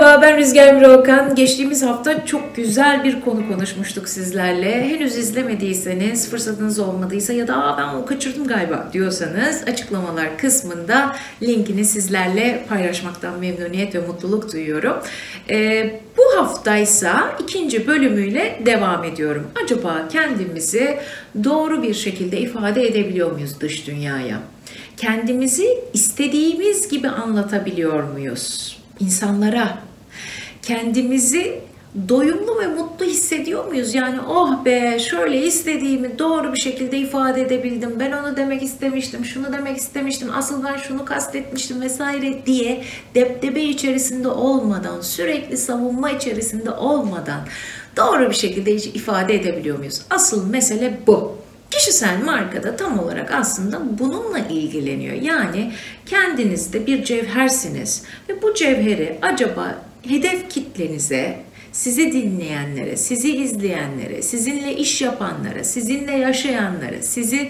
Merhaba, ben Rüzgar Mirokan. Geçtiğimiz hafta çok güzel bir konu konuşmuştuk sizlerle. Henüz izlemediyseniz, fırsatınız olmadıysa ya da ben onu kaçırdım galiba diyorsanız açıklamalar kısmında linkini sizlerle paylaşmaktan memnuniyet ve mutluluk duyuyorum. Bu haftaysa ikinci bölümüyle devam ediyorum. Acaba kendimizi doğru bir şekilde ifade edebiliyor muyuz dış dünyaya? Kendimizi istediğimiz gibi anlatabiliyor muyuz insanlara? Kendimizi doyumlu ve mutlu hissediyor muyuz? Yani oh be, şöyle istediğimi doğru bir şekilde ifade edebildim. Ben onu demek istemiştim, şunu demek istemiştim, asıl ben şunu kastetmiştim vesaire diye depdebe içerisinde olmadan, sürekli savunma içerisinde olmadan doğru bir şekilde ifade edebiliyor muyuz? Asıl mesele bu. Kişisel markada tam olarak aslında bununla ilgileniyor. Yani kendinizde bir cevhersiniz ve bu cevheri acaba hedef kitlenize, sizi dinleyenlere, sizi izleyenlere, sizinle iş yapanlara, sizinle yaşayanlara,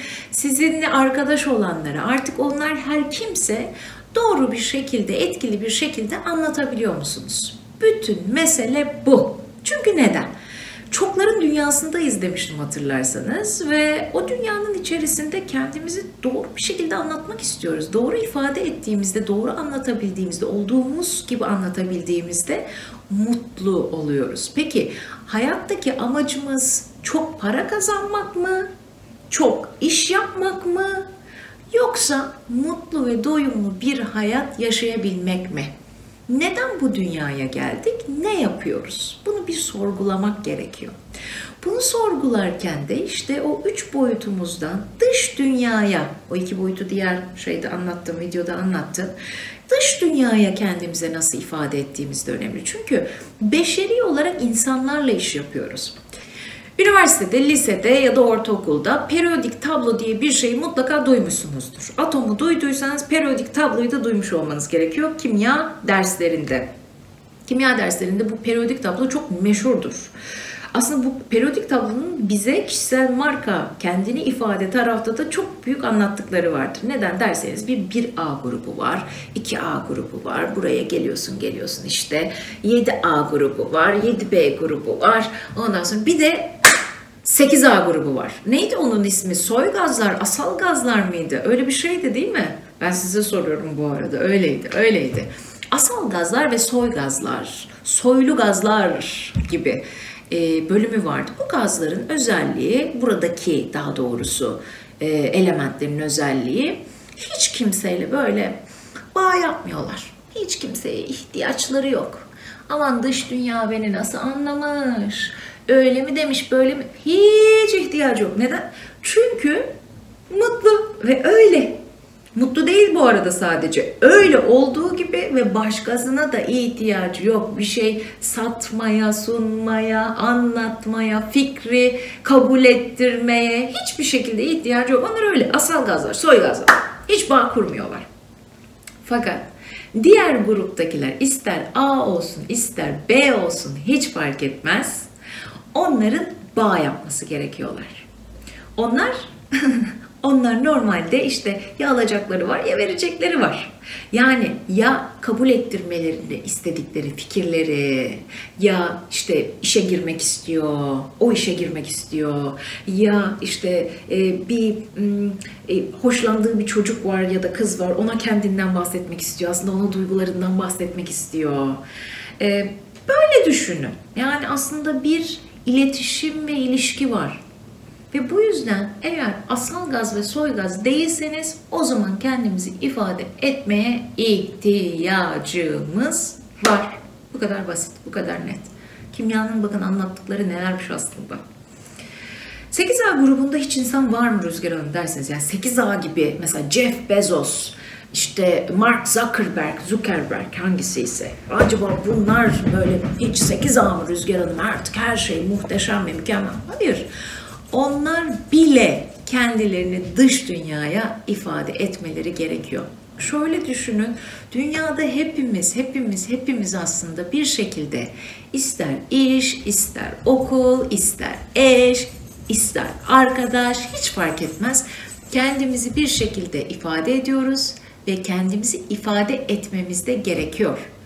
sizinle arkadaş olanlara, artık onlar her kimse doğru bir şekilde, etkili bir şekilde anlatabiliyor musunuz? Bütün mesele bu. Çünkü neden? Çokların dünyasındayız demiştim hatırlarsanız ve o dünyanın içerisinde kendimizi doğru bir şekilde anlatmak istiyoruz. Doğru ifade ettiğimizde, doğru anlatabildiğimizde, olduğumuz gibi anlatabildiğimizde mutlu oluyoruz. Peki hayattaki amacımız çok para kazanmak mı? Çok iş yapmak mı? Yoksa mutlu ve doyumlu bir hayat yaşayabilmek mi? Neden bu dünyaya geldik? Ne yapıyoruz? Bunu bir sorgulamak gerekiyor. Bunu sorgularken de işte o üç boyutumuzdan dış dünyaya, o iki boyutu diğer şeyde anlattım, videoda anlattım. Dış dünyaya kendimize nasıl ifade ettiğimiz de önemli. Çünkü beşeri olarak insanlarla iş yapıyoruz. Üniversitede, lisede ya da ortaokulda periyodik tablo diye bir şeyi mutlaka duymuşsunuzdur. Atomu duyduysanız periyodik tabloyu da duymuş olmanız gerekiyor kimya derslerinde. Kimya derslerinde bu periyodik tablo çok meşhurdur. Aslında bu periyodik tablonun bize kişisel marka, kendini ifade tarafta da çok büyük anlattıkları vardır. Neden derseniz bir A grubu var, 2A grubu var. Buraya geliyorsun işte 7A grubu var, 7B grubu var. Ondan sonra bir de 8A grubu var. Neydi onun ismi? Soy gazlar, asal gazlar mıydı? Öyle bir şeydi değil mi? Ben size soruyorum bu arada. Öyleydi. Asal gazlar ve soy gazlar, soylu gazlar gibi bölümü vardı. Bu gazların özelliği, buradaki daha doğrusu elementlerin özelliği, hiç kimseyle böyle bağ yapmıyorlar. Hiç kimseye ihtiyaçları yok. Aman dış dünya beni nasıl anlamış, öyle mi demiş, böyle mi? Hiç ihtiyacı yok. Neden? Çünkü mutlu ve öyle. Mutlu değil bu arada sadece. Öyle olduğu gibi ve başkasına da ihtiyacı yok. Bir şey satmaya, sunmaya, anlatmaya, fikri kabul ettirmeye hiçbir şekilde ihtiyacı yok. Onlar öyle. Asal gazlar, soy gazlar. Hiç bağ kurmuyorlar. Fakat diğer gruptakiler ister A olsun, ister B olsun hiç fark etmez. Onların bağ yapması gerekiyorlar. Onlar normalde işte ya alacakları var ya verecekleri var. Yani ya kabul ettirmelerini istedikleri fikirleri, ya işte işe girmek istiyor, o işe girmek istiyor, ya işte hoşlandığı bir çocuk var ya da kız var, ona kendinden bahsetmek istiyor, aslında ona duygularından bahsetmek istiyor. Böyle düşünün. Yani aslında bir iletişim ve ilişki var. Ve bu yüzden eğer asal gaz ve soy gaz değilseniz o zaman kendimizi ifade etmeye ihtiyacımız var. Bu kadar basit, bu kadar net. Kimyanın bakın anlattıkları nelermiş aslında. 8A grubunda hiç insan var mı Rüzgar Hanım derseniz, yani 8A gibi mesela Jeff Bezos, işte Mark Zuckerberg hangisi ise, acaba bunlar böyle hiç 8A mı Rüzgar Hanım, artık her şey muhteşem ve mükemmel? Hayır. Onlar bile kendilerini dış dünyaya ifade etmeleri gerekiyor. Şöyle düşünün, dünyada hepimiz aslında bir şekilde ister iş, ister okul, ister eş, ister arkadaş, hiç fark etmez. Kendimizi bir şekilde ifade ediyoruz ve kendimizi ifade etmemiz de gerekiyor.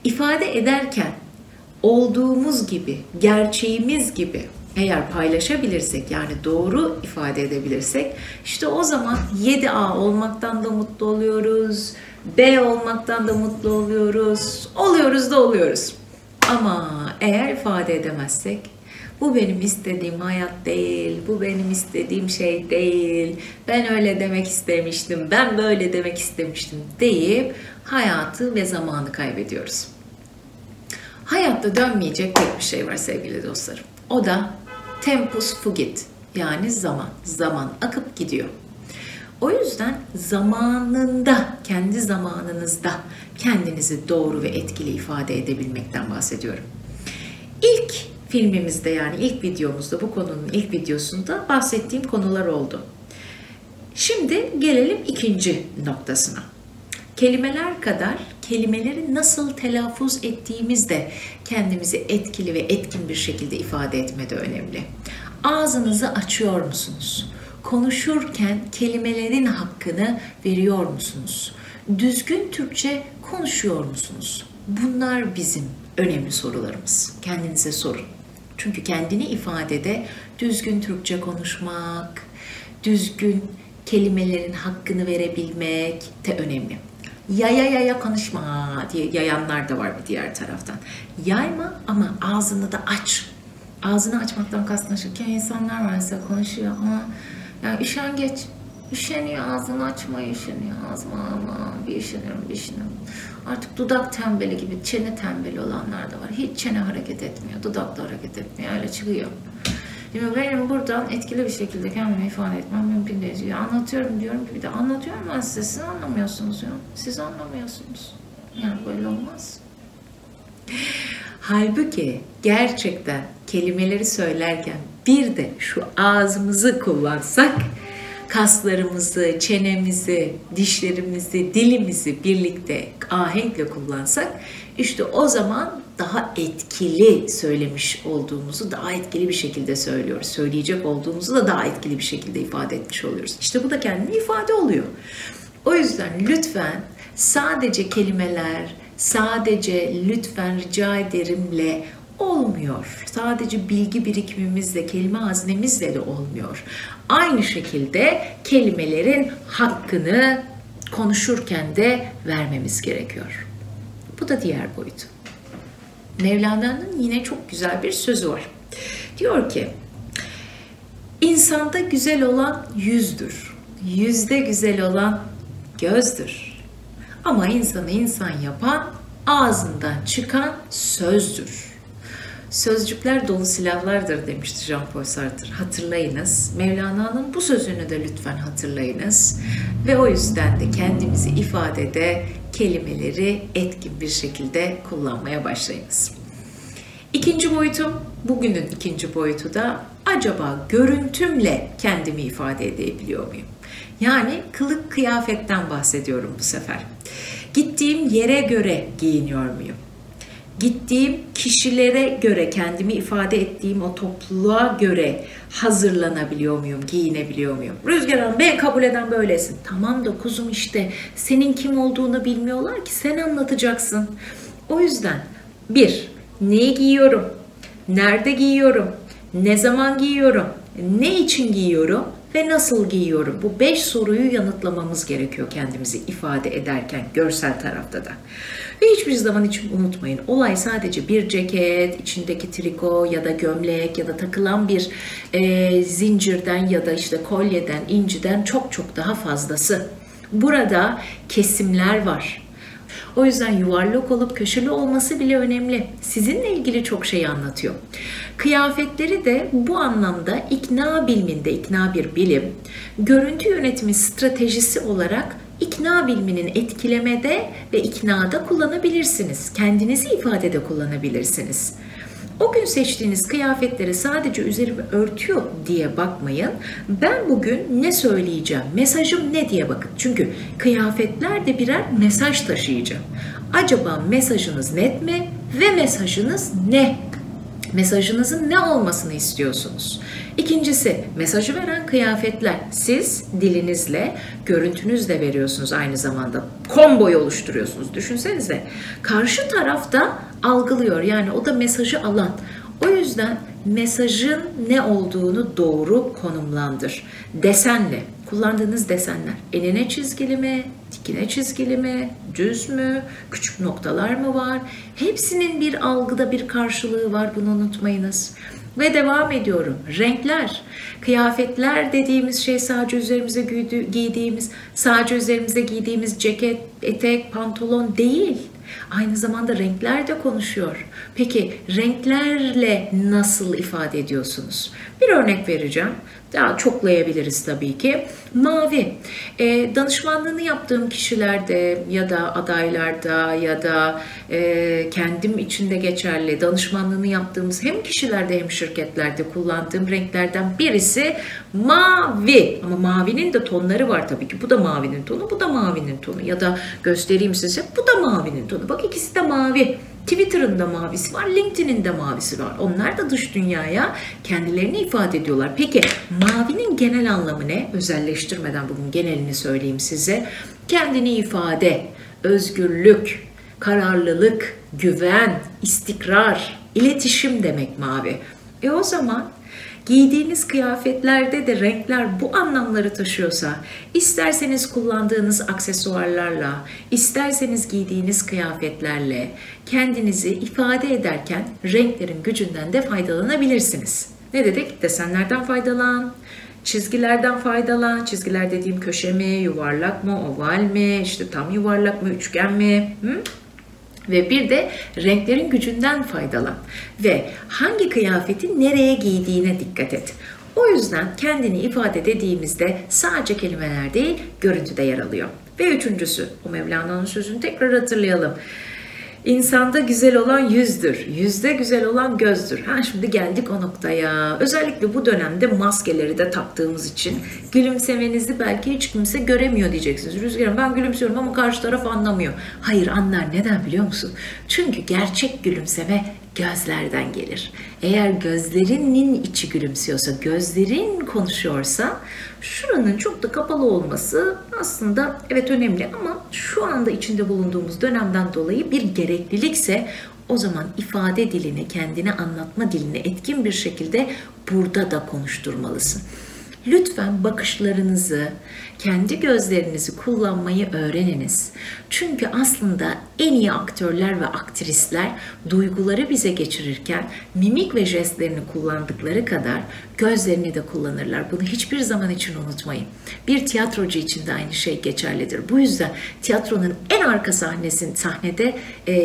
İfade ederken olduğumuz gibi, gerçeğimiz gibi eğer paylaşabilirsek, yani doğru ifade edebilirsek, işte o zaman 7A olmaktan da mutlu oluyoruz, B olmaktan da mutlu oluyoruz, oluyoruz. Ama eğer ifade edemezsek, bu benim istediğim hayat değil, bu benim istediğim şey değil, ben öyle demek istemiştim, ben böyle demek istemiştim deyip hayatı ve zamanı kaybediyoruz. Hayatta dönmeyecek tek bir şey var sevgili dostlarım. O da tempus fugit, yani zaman. Zaman akıp gidiyor. O yüzden zamanında, kendi zamanınızda kendinizi doğru ve etkili ifade edebilmekten bahsediyorum. İlk filmimizde, yani ilk videomuzda, bu konunun ilk videosunda bahsettiğim konular oldu. Şimdi gelelim ikinci noktasına. Kelimeler kadar kelimeleri nasıl telaffuz ettiğimiz de kendimizi etkili ve etkin bir şekilde ifade etmede önemli. Ağzınızı açıyor musunuz? Konuşurken kelimelerin hakkını veriyor musunuz? Düzgün Türkçe konuşuyor musunuz? Bunlar bizim önemli sorularımız. Kendinize sorun. Çünkü kendini ifadede düzgün Türkçe konuşmak, düzgün kelimelerin hakkını verebilmek de önemli. Yaya konuşma diye yayanlar da var bir diğer taraftan. Yayma ama ağzını da aç. Ağzını açmaktan kastım şu, insanlar var mesela konuşuyor ama yani üşengeç. Üşeniyor, ağzını açmaya üşeniyor. Ama bir üşeniyorum. Artık dudak tembeli gibi, çene tembeli olanlar da var. Hiç çene hareket etmiyor, dudak da hareket etmiyor. Öyle çıkıyor. Şimdi benim buradan etkili bir şekilde kendimi ifade etmem mümkün değil. Ya anlatıyorum diyorum ki bir de anlatıyorum ben size. Siz anlamıyorsunuz ya. Siz anlamıyorsunuz. Yani böyle olmaz. Halbuki gerçekten kelimeleri söylerken bir de şu ağzımızı kullansak, kaslarımızı, çenemizi, dişlerimizi, dilimizi birlikte ahenkle kullansak, işte o zaman daha etkili söylemiş olduğumuzu daha etkili bir şekilde söylüyoruz. Söyleyecek olduğumuzu da daha etkili bir şekilde ifade etmiş oluyoruz. İşte bu da kendini ifade oluyor. O yüzden lütfen sadece kelimeler, sadece lütfen rica ederimle olmuyor. Sadece bilgi birikimimizle, kelime haznemizle de olmuyor. Aynı şekilde kelimelerin hakkını konuşurken de vermemiz gerekiyor. Bu da diğer boyutu. Mevlana'nın yine çok güzel bir sözü var. Diyor ki, insanda güzel olan yüzdür. Yüzde güzel olan gözdür. Ama insanı insan yapan ağzından çıkan sözdür. Sözcükler dolu silahlardır demişti Jean-Paul Sartre. Hatırlayınız. Mevlana'nın bu sözünü de lütfen hatırlayınız. Ve o yüzden de kendimizi ifadede kelimeleri etkin bir şekilde kullanmaya başlayınız. İkinci boyutum, bugünün ikinci boyutu da acaba görüntümle kendimi ifade edebiliyor muyum? Yani kılık kıyafetten bahsediyorum bu sefer. Gittiğim yere göre giyiniyor muyum? Gittiğim kişilere göre, kendimi ifade ettiğim o topluluğa göre hazırlanabiliyor muyum, giyinebiliyor muyum? Rüzgar Hanım, beni kabul eden böylesin. Tamam da kuzum, işte senin kim olduğunu bilmiyorlar ki, sen anlatacaksın. O yüzden neyi giyiyorum, nerede giyiyorum, ne zaman giyiyorum, ne için giyiyorum ve nasıl giyiyorum? Bu 5 soruyu yanıtlamamız gerekiyor kendimizi ifade ederken, görsel tarafta da. Ve hiçbir zaman hiç unutmayın, olay sadece bir ceket, içindeki triko ya da gömlek ya da takılan bir zincirden ya da işte kolyeden, inciden çok daha fazlası. Burada kesimler var. O yüzden yuvarlak olup köşeli olması bile önemli. Sizinle ilgili çok şey anlatıyor. Kıyafetleri de bu anlamda ikna biliminde, ikna bir bilim, görüntü yönetimi stratejisi olarak ikna biliminin etkilemede ve iknada kullanabilirsiniz. Kendinizi ifadede kullanabilirsiniz. O gün seçtiğiniz kıyafetleri sadece üzerimi örtüyor diye bakmayın. Ben bugün ne söyleyeceğim, mesajım ne diye bakın. Çünkü kıyafetler de birer mesaj taşıyacak. Acaba mesajınız net mi ve mesajınız ne? Mesajınızın ne olmasını istiyorsunuz? İkincisi, mesajı veren kıyafetler. Siz dilinizle, görüntünüzle veriyorsunuz aynı zamanda. Komboyu oluşturuyorsunuz. Düşünsenize. Karşı taraf da algılıyor. Yani o da mesajı alan. O yüzden mesajın ne olduğunu doğru konumlandır. Desenle, kullandığınız desenler. Enine çizgili mi, dikine çizgili mi, düz mü, küçük noktalar mı var? Hepsinin bir algıda bir karşılığı var, bunu unutmayınız. Ve devam ediyorum. Renkler, kıyafetler dediğimiz şey sadece üzerimize giydiğimiz, sadece üzerimize giydiğimiz ceket, etek, pantolon değil. Aynı zamanda renkler de konuşuyor. Peki renklerle nasıl ifade ediyorsunuz? Bir örnek vereceğim. Daha çoklayabiliriz tabii ki. Mavi. Danışmanlığını yaptığım kişilerde ya da adaylarda ya da kendim içinde geçerli danışmanlığını yaptığımız hem kişilerde hem şirketlerde kullandığım renklerden birisi mavi. Ama mavinin de tonları var tabii ki. Bu da mavinin tonu, bu da mavinin tonu. Ya da göstereyim size, bu da mavinin tonu. Bak ikisi de mavi. Twitter'ın da mavisi var, LinkedIn'in de mavisi var. Onlar da dış dünyaya kendilerini ifade ediyorlar. Peki mavinin genel anlamı ne? Özelleştirmeden bugün genelini söyleyeyim size. Kendini ifade, özgürlük, kararlılık, güven, istikrar, iletişim demek mavi. O zaman giydiğiniz kıyafetlerde de renkler bu anlamları taşıyorsa, isterseniz kullandığınız aksesuarlarla, isterseniz giydiğiniz kıyafetlerle kendinizi ifade ederken renklerin gücünden de faydalanabilirsiniz. Ne dedik? Desenlerden faydalan, çizgilerden faydalan. Çizgiler dediğim köşe mi, yuvarlak mı, oval mi, işte tam yuvarlak mı, üçgen mi? Ve bir de renklerin gücünden faydalan ve hangi kıyafeti nereye giydiğine dikkat et. O yüzden kendini ifade dediğimizde sadece kelimeler değil, görüntüde yer alıyor. Ve üçüncüsü, o Mevlana'nın sözünü tekrar hatırlayalım. İnsanda güzel olan yüzdür, yüzde güzel olan gözdür. Şimdi geldik o noktaya. Özellikle bu dönemde maskeleri de taktığımız için gülümsemenizi belki hiç kimse göremiyor diyeceksiniz. Rüzgar'ım ben gülümsüyorum ama karşı taraf anlamıyor. Hayır anlar, neden biliyor musun? Çünkü gerçek gülümseme gözlerden gelir. Eğer gözlerinin içi gülümsüyorsa, gözlerin konuşuyorsa şuranın çok da kapalı olması aslında evet önemli ama şu anda içinde bulunduğumuz dönemden dolayı bir gereklilikse o zaman ifade dilini, kendini anlatma dilini etkin bir şekilde burada da konuşturmalısın. Lütfen bakışlarınızı, kendi gözlerinizi kullanmayı öğreniniz. Çünkü aslında en iyi aktörler ve aktrisler duyguları bize geçirirken mimik ve jestlerini kullandıkları kadar gözlerini de kullanırlar. Bunu hiçbir zaman için unutmayın. Bir tiyatrocu için de aynı şey geçerlidir. Bu yüzden tiyatronun en arka sahnede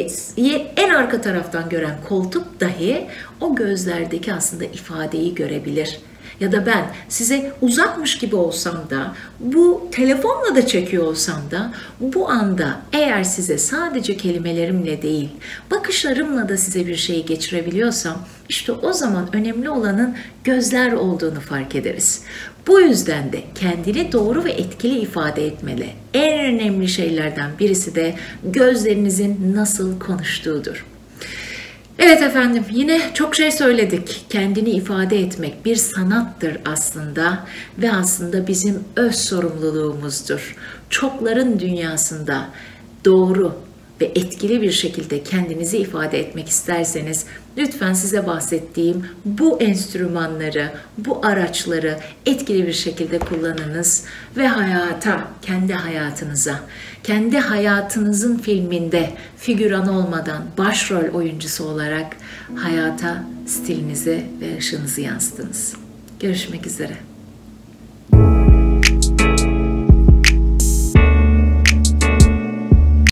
en arka taraftan gören koltuk dahi o gözlerdeki aslında ifadeyi görebilir. Ya da ben size uzakmış gibi olsam da, bu telefonla da çekiyor olsam da, bu anda eğer size sadece kelimelerimle değil, bakışlarımla da size bir şeyi geçirebiliyorsam, işte o zaman önemli olanın gözler olduğunu fark ederiz. Bu yüzden de kendini doğru ve etkili ifade etmeli. En önemli şeylerden birisi de gözlerinizin nasıl konuştuğudur. Evet efendim, yine çok şey söyledik. Kendini ifade etmek bir sanattır aslında ve aslında bizim öz sorumluluğumuzdur. Çokların dünyasında doğru ve etkili bir şekilde kendinizi ifade etmek isterseniz lütfen size bahsettiğim bu enstrümanları, bu araçları etkili bir şekilde kullanınız ve hayata, kendi hayatınıza, kendi hayatınızın filminde figüran olmadan başrol oyuncusu olarak hayata stilinizi ve ışığınızı yansıtınız. Görüşmek üzere.